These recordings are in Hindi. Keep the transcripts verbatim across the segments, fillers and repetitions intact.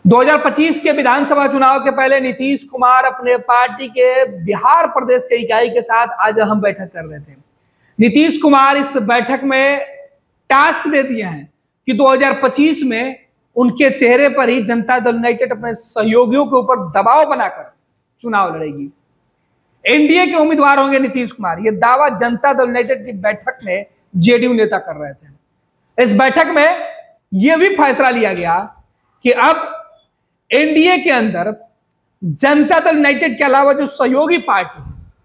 दो हज़ार पच्चीस के विधानसभा चुनाव के पहले नीतीश कुमार अपने पार्टी के बिहार प्रदेश के इकाई के साथ आज अहम बैठक कर रहे थे। नीतीश कुमार इस बैठक में टास्क दे दिए हैं कि दो हज़ार पच्चीस में उनके चेहरे पर ही जनता दल यूनाइटेड अपने सहयोगियों के ऊपर दबाव बनाकर चुनाव लड़ेगी। एनडीए के उम्मीदवार होंगे नीतीश कुमार। यह दावा जनता दल यूनाइटेड की बैठक में जेडीयू नेता कर रहे थे। इस बैठक में यह भी फैसला लिया गया कि अब एनडीए के अंदर जनता दल यूनाइटेड के अलावा जो सहयोगी पार्टी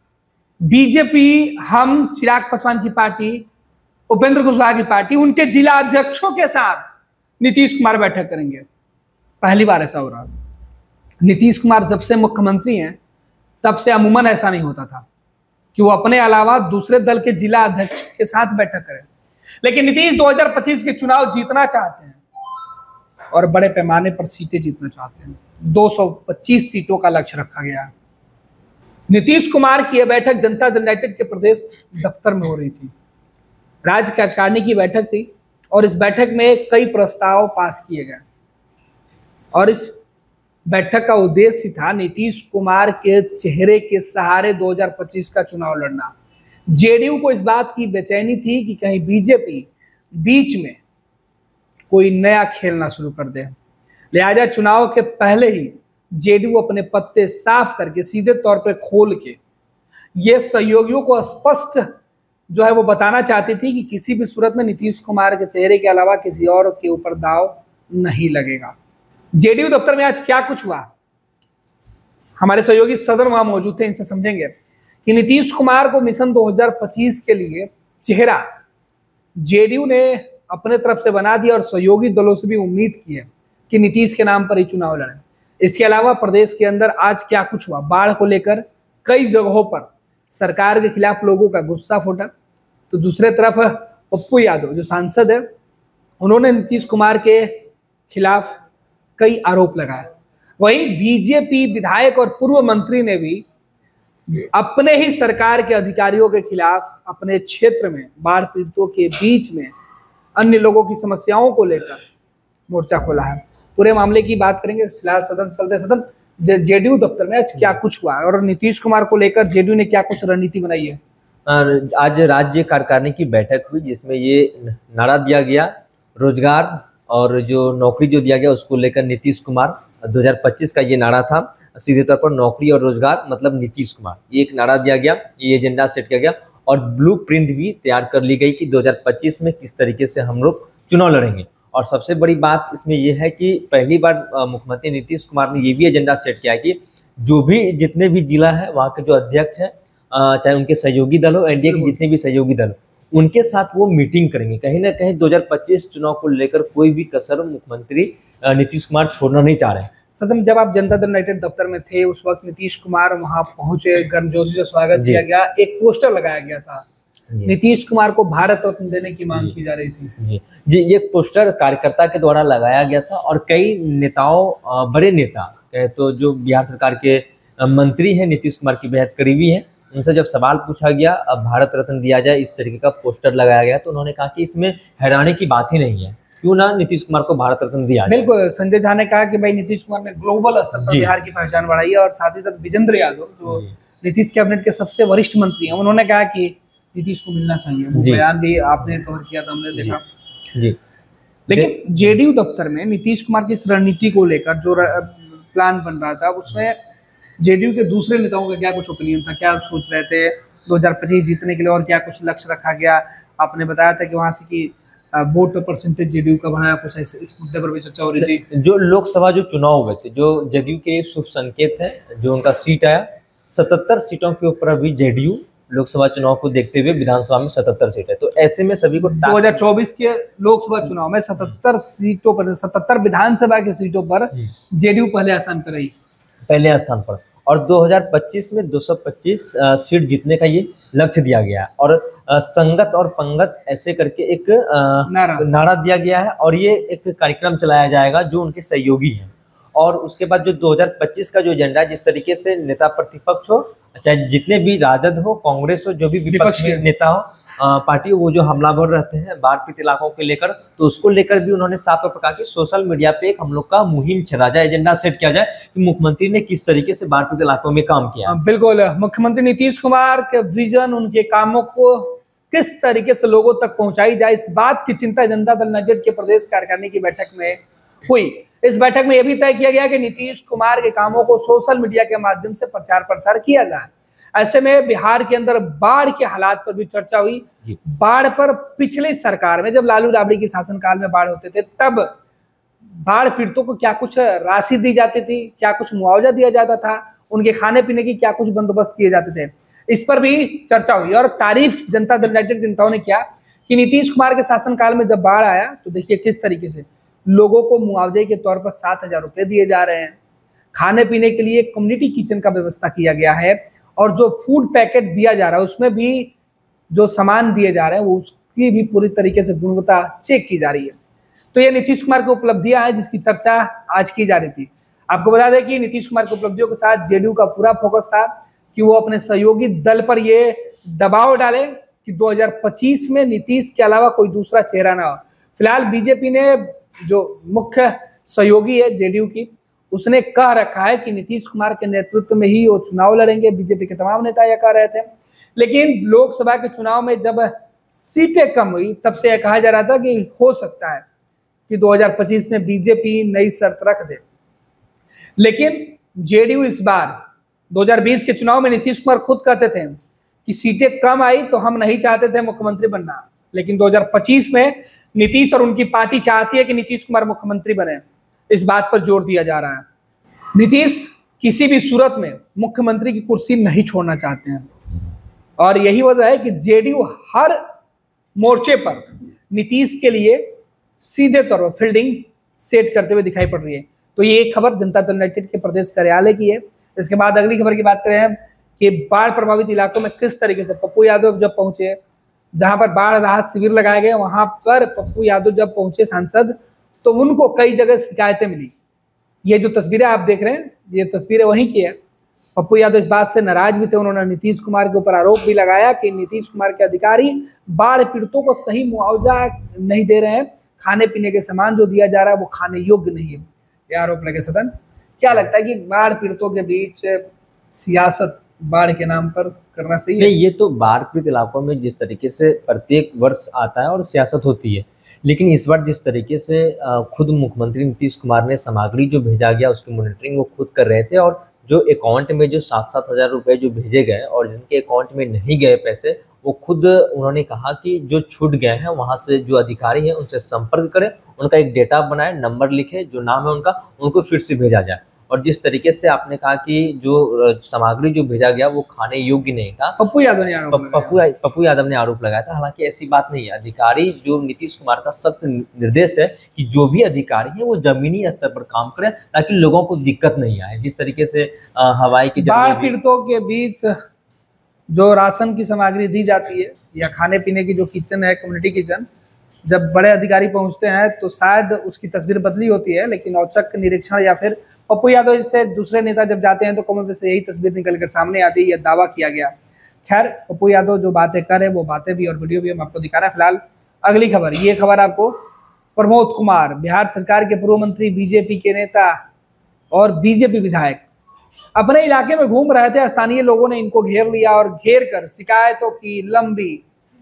बीजेपी, हम चिराग पासवान की पार्टी, उपेंद्र कुशवाहा की पार्टी, उनके जिला अध्यक्षों के साथ नीतीश कुमार बैठक करेंगे। पहली बार ऐसा हो रहा है। नीतीश कुमार जब से मुख्यमंत्री हैं तब से अमूमन ऐसा नहीं होता था कि वो अपने अलावा दूसरे दल के जिला अध्यक्ष के साथ बैठक करें। लेकिन नीतीश दो हज़ार पच्चीस के चुनाव जीतना चाहते हैं और बड़े पैमाने पर सीटें जीतना चाहते हैं। दो सौ पच्चीस सीटों का लक्ष्य रखा गया है। नीतीश कुमार की यह बैठक जनता दल यूनाइटेड के प्रदेश दफ्तर में हो रही थी। राज्य कार्यकारिणी की बैठक थी और इस बैठक में कई प्रस्ताव पास किए गए और इस बैठक का उद्देश्य था नीतीश कुमार के चेहरे के सहारे दो हज़ार पच्चीस का चुनाव लड़ना। जेडीयू को इस बात की बेचैनी थी कि कहीं बीजेपी बीच में कोई नया खेल ना शुरू कर दे। लिहाजा चुनाव के पहले ही जेडीयू अपने पत्ते साफ करके सीधे तौर पर खोल के ये सहयोगियों को स्पष्ट जो है वो बताना चाहती थी कि किसी भी सूरत में नीतीश कुमार के चेहरे के अलावा किसी और के ऊपर दाव नहीं लगेगा। जेडीयू दफ्तर में आज क्या कुछ हुआ, हमारे सहयोगी सदन वहां मौजूद थे, इनसे समझेंगे कि नीतीश कुमार को मिशन दो हज़ार पच्चीस के लिए चेहरा जेडीयू ने अपने तरफ से बना दिया और सहयोगी दलों से भी उम्मीद की है कि नीतीश के नाम पर ही चुनाव लड़े। इसके अलावा प्रदेश के अंदर आज क्या कुछ हुआ, बाढ़ को लेकर कई जगहों पर सरकार के खिलाफ लोगों का गुस्सा फूटा, तो दूसरे तरफ पप्पू यादव जो सांसद है उन्होंने नीतीश कुमार के खिलाफ कई आरोप लगाए। वहीं बीजेपी विधायक और पूर्व मंत्री ने भी अपने ही सरकार के अधिकारियों के खिलाफ अपने क्षेत्र में बाढ़ पीड़ितों के बीच में अन्य लोगों की समस्याओं को लेकर मोर्चा खोला है। पूरे मामले की बात करेंगे। फिलहाल सदन चलते सदन जेडीयू दफ्तर में आज क्या कुछ हुआ और नीतीश कुमार को लेकर जेडीयू ने क्या कुछ रणनीति बनाई है। आज राज्य कार्यकारिणी की बैठक हुई जिसमें ये नारा दिया गया, रोजगार और जो नौकरी जो दिया गया उसको लेकर नीतीश कुमार दो हज़ार पच्चीस का ये नारा था। सीधे तौर पर नौकरी और रोजगार मतलब नीतीश कुमार, ये एक नारा दिया गया, ये एजेंडा सेट किया गया और ब्लू प्रिंट भी तैयार कर ली गई कि दो हज़ार पच्चीस में किस तरीके से हम लोग चुनाव लड़ेंगे। और सबसे बड़ी बात इसमें यह है कि पहली बार मुख्यमंत्री नीतीश कुमार ने ये भी एजेंडा सेट किया कि जो भी जितने भी जिला है वहाँ के जो अध्यक्ष हैं, चाहे उनके सहयोगी दल हो, एनडीए के जितने भी सहयोगी दल, उनके साथ वो मीटिंग करेंगे। कहीं ना कहीं दो हज़ार पच्चीस चुनाव को लेकर कोई भी कसर मुख्यमंत्री नीतीश कुमार छोड़ना नहीं चाह रहे हैं। सदन जब आप जनता दल यूनाइटेड दफ्तर में थे उस वक्त नीतीश कुमार वहां पहुंचे, गर्मजोशी से स्वागत किया गया, एक पोस्टर लगाया गया था, नीतीश कुमार को भारत रत्न देने की मांग की जा रही थी। जी जी ये पोस्टर कार्यकर्ता के द्वारा लगाया गया था और कई नेताओं, बड़े नेता कहे तो जो बिहार सरकार के मंत्री हैं, नीतीश कुमार की बेहद करीबी हैं, उनसे जब सवाल पूछा गया अब भारत रत्न दिया जाए, इस तरीके का पोस्टर लगाया गया, तो उन्होंने कहा कि इसमें हैरानी की बात ही नहीं है, क्यों ना नीतीश कुमार को भारत रत्न दिया जाए। बिल्कुल, संजय झा ने कहा कि भाई नीतीश कुमार ने ग्लोबल स्तर पर बिहार की पहचान बढ़ाई है और साथ ही साथ विजेंद्र यादव जो नीतीश कैबिनेट के सबसे वरिष्ठ मंत्री हैं, उन्होंने कहा कि नीतीश को मिलना चाहिए। वो बयान भी आपने कवर किया था, हमने देखा। जी लेकिन जेडीयू दफ्तर में नीतीश कुमार की इस रणनीति को लेकर जो प्लान बन रहा था उसमें जेडीयू के दूसरे नेताओं का क्या कुछ ओपिनियन था, क्या सोच रहे थे दो हज़ार पच्चीस जीतने के लिए और क्या कुछ लक्ष्य रखा गया। आपने बताया था कि वहां से की वोट परसेंटेज जेडीयू का बढ़ाया, कुछ ऐसे इस मुद्दे पर भी चर्चा हो रही थी। जो लोकसभा जो चुनाव हुए थे, जो जेडीयू के शुभ संकेत है, जो उनका सीट आया सतहत्तर सीटों के ऊपर अभी जेडीयू लोकसभा चुनाव को देखते हुए विधानसभा में सतहत्तर सीट है, तो ऐसे में सभी को दो हज़ार चौबीस के लोकसभा चुनाव में सतहत्तर सीटों पर, सतहत्तर विधानसभा की सीटों पर जेडीयू पहले स्थान पर रही, पहले स्थान पर, और दो हज़ार पच्चीस में दो सौ पच्चीस सीट जीतने का ये लक्ष्य दिया गया है और आ, संगत और पंगत ऐसे करके एक आ, नारा नारा दिया गया है और ये एक कार्यक्रम चलाया जाएगा जो उनके सहयोगी हैं। और उसके बाद जो दो हज़ार पच्चीस का जो एजेंडा, जिस तरीके से नेता प्रतिपक्ष हो, चाहे जितने भी राजद हो, कांग्रेस हो, जो भी विपक्ष के नेता हो, पार्टी वो जो हमलावर रहते हैं बाढ़ पीड़ित इलाकों के लेकर, तो उसको लेकर भी उन्होंने साफ तौर पर कहा कि सोशल मीडिया पे एक हम लोग का मुहिम चला जाए, एजेंडा सेट किया जाए कि मुख्यमंत्री ने किस तरीके से बाढ़ पीड़ित इलाकों में काम किया। बिल्कुल, मुख्यमंत्री नीतीश कुमार के विजन, उनके कामों को किस तरीके से लोगों तक पहुंचाई जाए, इस बात की चिंता जनता दल यूनाइटेड के प्रदेश कार्यकारिणी की बैठक में हुई। इस बैठक में यह भी तय किया गया कि नीतीश कुमार के कामों को सोशल मीडिया के माध्यम से प्रचार प्रसार किया जाए। ऐसे में बिहार के अंदर बाढ़ के हालात पर भी चर्चा हुई। बाढ़ पर पिछली सरकार में जब लालू राबड़ी के शासनकाल में बाढ़ होते थे, तब बाढ़ पीड़ितों को क्या कुछ राशि दी जाती थी, क्या कुछ मुआवजा दिया जाता था, उनके खाने पीने की क्या कुछ बंदोबस्त किए जाते थे, इस पर भी चर्चा हुई। और तारीफ जनता दल यूनाइटेड के नेताओं ने किया कि नीतीश कुमार के शासनकाल में जब बाढ़ आया तो देखिए किस तरीके से लोगों को मुआवजे के तौर पर सात हजार रुपए दिए जा रहे हैं, खाने पीने के लिए कम्युनिटी किचन का व्यवस्था किया गया है, और जो फूड पैकेट दिया जा रहा है उसमें भी जो सामान दिए जा रहे हैं वो उसकी भी पूरी तरीके से गुणवत्ता चेक की जा रही है। तो ये नीतीश कुमार की उपलब्धियां हैं जिसकी चर्चा आज की जा रही थी। आपको बता दें कि नीतीश कुमार की उपलब्धियों के साथ जेडीयू का पूरा फोकस था कि वो अपने सहयोगी दल पर ये दबाव डाले कि दो हज़ार पच्चीस में नीतीश के अलावा कोई दूसरा चेहरा ना हो। फिलहाल बीजेपी ने, जो मुख्य सहयोगी है जेडीयू की, उसने कह रखा है कि नीतीश कुमार के नेतृत्व में ही वो चुनाव लड़ेंगे। बीजेपी के तमाम नेता यह कह रहे थे, लेकिन लोकसभा के चुनाव में जब सीटें कम हुई तब से यह कहा जा रहा था कि हो सकता है कि दो हज़ार पच्चीस में बीजेपी नई शर्त रख दे। लेकिन जेडीयू इस बार दो हज़ार बीस के चुनाव में नीतीश कुमार खुद कहते थे कि सीटें कम आई तो हम नहीं चाहते थे मुख्यमंत्री बनना, लेकिन दो हज़ार पच्चीस में नीतीश और उनकी पार्टी चाहती है कि नीतीश कुमार मुख्यमंत्री बने। इस बात पर जोर दिया जा रहा है। नीतीश किसी भी सूरत में मुख्यमंत्री की कुर्सी नहीं छोड़ना चाहते हैं, और यही वजह है कि जेडीयू हर मोर्चे पर नीतीश के लिए सीधे तौर पर फील्डिंग सेट करते हुए दिखाई पड़ रही है। तो ये एक खबर जनता दल यूनाइटेड के प्रदेश कार्यालय की है। इसके बाद अगली खबर की बात करें कि बाढ़ प्रभावित इलाकों में किस तरीके से पप्पू यादव जब पहुंचे, जहां पर बाढ़ राहत शिविर लगाए गए, वहां पर पप्पू यादव जब पहुंचे सांसद, तो उनको कई जगह शिकायतें मिली। ये जो तस्वीरें आप देख रहे हैं, ये तस्वीरें वहीं की है। पप्पू यादव इस बात से नाराज भी थे, उन्होंने नीतीश कुमार के ऊपर आरोप भी लगाया कि नीतीश कुमार के अधिकारी बाढ़ पीड़ितों को सही मुआवजा नहीं दे रहे हैं, खाने पीने के सामान जो दिया जा रहा है वो खाने योग्य नहीं है। ये आरोप लगे सदन। क्या लगता है कि बाढ़ पीड़ितों के बीच सियासत बाढ़ के नाम पर करना सही है? नहीं, ये तो बाढ़ पीड़ित इलाकों में जिस तरीके से प्रत्येक वर्ष आता है और सियासत होती है, लेकिन इस बार जिस तरीके से खुद मुख्यमंत्री नीतीश कुमार ने सामग्री जो भेजा गया उसकी मॉनिटरिंग वो खुद कर रहे थे, और जो अकाउंट में जो सात सात हज़ार रुपये जो भेजे गए और जिनके अकाउंट में नहीं गए पैसे, वो खुद उन्होंने कहा कि जो छूट गए हैं वहाँ से जो अधिकारी हैं उनसे संपर्क करें, उनका एक डेटा बनाए, नंबर लिखे, जो नाम है उनका, उनको फिर से भेजा जाए। और जिस तरीके से आपने कहा कि जो सामग्री जो भेजा गया वो खाने योग्य नहीं था, पप्पू यादव ने आरोप पप्पू पप्पू यादव ने आरोप लगाया था। हालांकि ऐसी बात नहीं है। अधिकारी, जो नीतीश कुमार का सख्त निर्देश है कि जो भी अधिकारी है वो जमीनी स्तर पर काम करें ताकि लोगों को दिक्कत नहीं आए। जिस तरीके से हवाई की बाढ़ पीड़ितों के बीच जो राशन की सामग्री दी जाती है या खाने पीने की जो किचन है, कम्युनिटी किचन, जब बड़े अधिकारी पहुंचते हैं तो शायद उसकी तस्वीर बदली होती है, लेकिन औचक निरीक्षण या फिर पप्पू यादव से दूसरे नेता जब जाते हैं तो कमेंट से यही तस्वीर निकल कर सामने आती है, यह दावा किया गया। खैर, पप्पू यादव जो बातें कर रहे हैं वो बातें भी और वीडियो भी हम आपको दिखा रहे हैं। फिलहाल अगली खबर, ये खबर आपको प्रमोद कुमार, बिहार सरकार के पूर्व मंत्री, बीजेपी के नेता और बीजेपी विधायक, अपने इलाके में घूम रहे थे। स्थानीय लोगों ने इनको घेर लिया और घेर कर शिकायतों की लंबी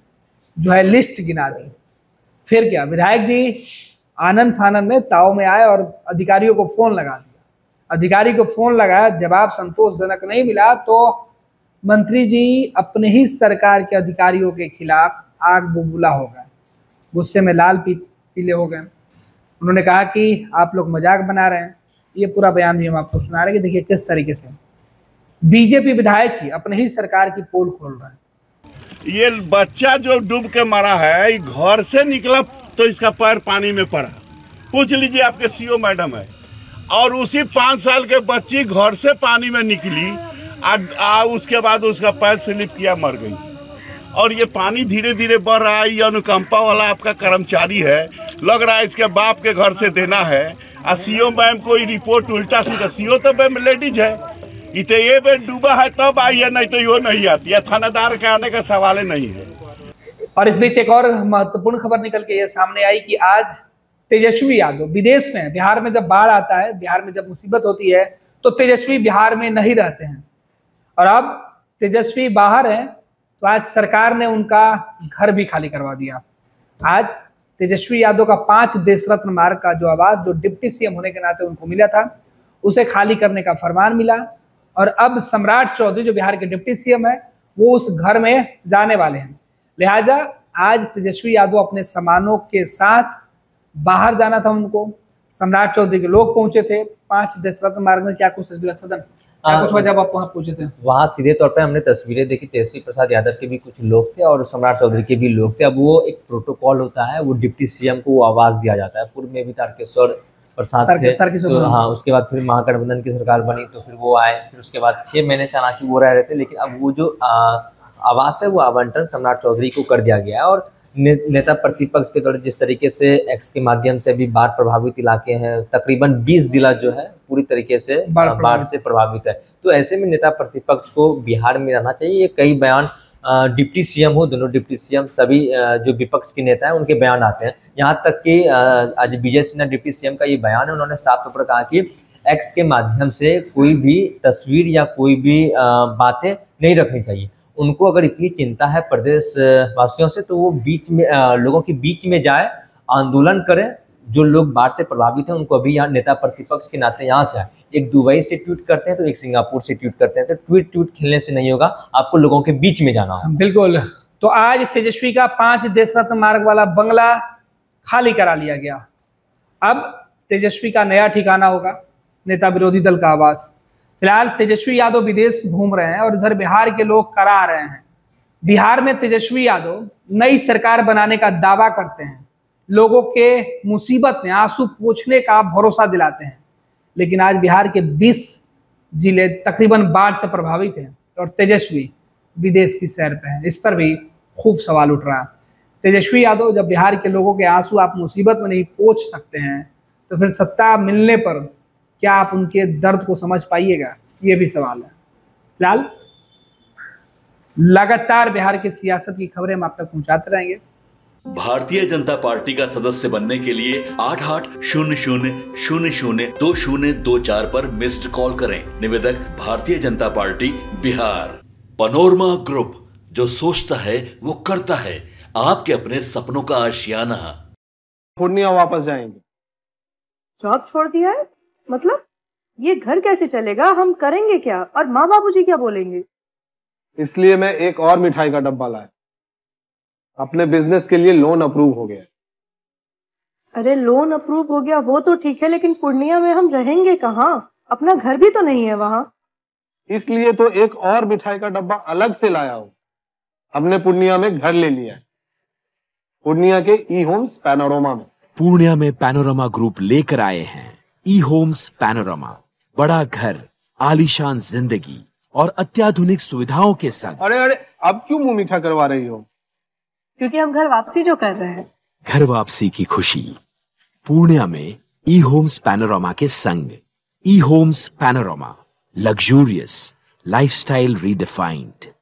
जो है लिस्ट गिना दी। फिर क्या, विधायक जी आनंद फानन में ताव में आए और अधिकारियों को फोन लगा दिया। अधिकारी को फोन लगाया, जवाब संतोषजनक नहीं मिला तो मंत्री जी अपने ही सरकार के अधिकारियों के खिलाफ आग बबूला हो गए, गुस्से में लाल पी पीले हो गए। उन्होंने कहा कि आप लोग मजाक बना रहे हैं। ये पूरा बयान भी हम आपको सुना रहे हैं कि देखिए किस तरीके से बीजेपी विधायक ही अपने ही सरकार की पोल खोल रहे हैं। ये बच्चा जो डूब के मरा है, घर से निकला तो इसका पैर पानी में पड़ा, पूछ लीजिए, आपके सीओ मैडम है। और उसी पाँच साल के बच्ची घर से पानी में निकली, आ, आ, उसके बाद उसका पैर स्लिप किया, मर गई। और ये पानी धीरे धीरे बढ़ रहा है। ये अनुकंपा वाला आपका कर्मचारी है, लग रहा है इसके बाप के घर से देना है। और सीओ मैम को रिपोर्ट उल्टा सीधा, सीओ तो मैम लेडीज है, इतने ये डूबा है तब आई है, नहीं तो यो नहीं आती है। थानेदार के आने का सवाल नहीं है। और इस बीच एक और महत्वपूर्ण खबर निकल के ये सामने आई कि आज तेजस्वी यादव विदेश में, बिहार में जब बाढ़ आता है, बिहार में जब मुसीबत होती है तो तेजस्वी बिहार में नहीं रहते हैं और अब तेजस्वी बाहर हैं, तो आज सरकार ने उनका घर भी खाली करवा दिया। आज तेजस्वी यादव का पांच देश रत्न मार्ग का जो आवास जो डिप्टी सीएम होने के नाते उनको मिला था, उसे खाली करने का फरमान मिला और अब सम्राट चौधरी जो बिहार के डिप्टी सीएम है वो उस घर में जाने वाले हैं। लिहाजा आज तेजस्वी यादव अपने सामानों के साथ बाहर जाना था उनको। सम्राट चौधरी के लोग पहुंचे थे पांच देश रत्न मार्ग में। क्या कुछ सदन क्या कुछ जब आप वहाँ पहुंचे थे? वहाँ सीधे तौर पे हमने तस्वीरें देखी, तेजस्वी प्रसाद यादव के भी कुछ लोग थे और सम्राट चौधरी के भी लोग थे। अब वो एक प्रोटोकॉल होता है, वो डिप्टी सीएम को वो आवाज दिया जाता है। पूर्व में भी तारकेश्वर प्रसाद थे, तो हाँ, उसके बाद फिर महागठबंधन की सरकार बनी तो फिर वो आए, फिर उसके बाद छह महीने से हालांकि वो रह रहे थे, लेकिन अब वो जो आवास है वो आवंटन सम्राट चौधरी को कर दिया गया है। और ने, नेता प्रतिपक्ष के द्वारा जिस तरीके से एक्स के माध्यम से भी बाढ़ प्रभावित इलाके हैं, तकरीबन बीस जिला जो है पूरी तरीके से बाढ़ से प्रभावित है, तो ऐसे में नेता प्रतिपक्ष को बिहार में रहना चाहिए। ये कई बयान डिप्टी सीएम हो, दोनों डिप्टी सीएम, सभी जो विपक्ष के नेता हैं उनके बयान आते हैं। यहाँ तक कि आज विजय सिन्हा डिप्टी सीएम का ये बयान है, उन्होंने साफ तौर पर कहा कि एक्स के माध्यम से कोई भी तस्वीर या कोई भी बातें नहीं रखनी चाहिए। उनको अगर इतनी चिंता है प्रदेश वासियों से तो वो बीच में लोगों के बीच में जाए, आंदोलन करें। जो लोग बाढ़ से प्रभावित हैं उनको अभी यहाँ नेता प्रतिपक्ष के नाते यहाँ से आए। एक दुबई से ट्वीट करते हैं तो एक सिंगापुर से ट्वीट करते हैं, तो ट्वीट ट्वीट खेलने से नहीं होगा, आपको लोगों के बीच में जाना होगा। बिल्कुल। तो आज तेजस्वी का पांच देश रत्न मार्ग वाला बंगला खाली करा लिया गया। अब तेजस्वी का नया ठिकाना होगा नेता विरोधी दल का आवास। फिलहाल तेजस्वी यादव विदेश घूम रहे हैं और इधर बिहार के लोग करा रहे हैं। बिहार में तेजस्वी यादव नई सरकार बनाने का दावा करते हैं, लोगों के मुसीबत में आंसू पोंछने का भरोसा दिलाते हैं, लेकिन आज बिहार के बीस जिले तकरीबन बाढ़ से प्रभावित हैं और तेजस्वी विदेश की सैर पे हैं। इस पर भी खूब सवाल उठ रहा है। तेजस्वी यादव, जब बिहार के लोगों के आंसू आप मुसीबत में नहीं पोंछ सकते हैं तो फिर सत्ता मिलने पर क्या आप उनके दर्द को समझ पाइएगा? ये भी सवाल है। फिलहाल लगातार बिहार की सियासत की खबरें हम आप तक पहुंचाते रहेंगे। भारतीय जनता पार्टी का सदस्य बनने के लिए आठ आठ शून्य शून्य शून्य शून्य दो शून्य दो चार पर मिस्ड कॉल करें। निवेदक Bharatiya Janata party Bihar. Panorama group, जो सोचता है वो करता है। आपके अपने सपनों का आशियाना। पूर्णिया वापस जाएंगे। जॉब छोड़ दिया है? मतलब ये घर कैसे चलेगा? हम करेंगे क्या? और माँ बाबूजी क्या बोलेंगे? इसलिए मैं एक और मिठाई का डब्बा लाया। अपने बिजनेस के लिए लोन अप्रूव हो गया। अरे लोन अप्रूव हो गया वो तो ठीक है, लेकिन पूर्णिया में हम रहेंगे कहाँ? अपना घर भी तो नहीं है वहाँ। इसलिए तो एक और मिठाई का डब्बा अलग से लाया हूँ। हमने पूर्णिया में घर ले लिया है, पूर्णिया के ई होम्स पैनोरमा में। पूर्णिया में पैनोरमा ग्रुप लेकर आए हैं ई होम्स पैनोरमा। बड़ा घर, आलीशान जिंदगी और अत्याधुनिक सुविधाओं के संग। अरे अरे अब क्यों मुंह मीठा करवा रही हो? क्योंकि हम घर वापसी जो कर रहे हैं। घर वापसी की खुशी पूर्णिया में ई होम्स पैनोरमा के संग। E Homes Panorama, luxurious lifestyle redefined.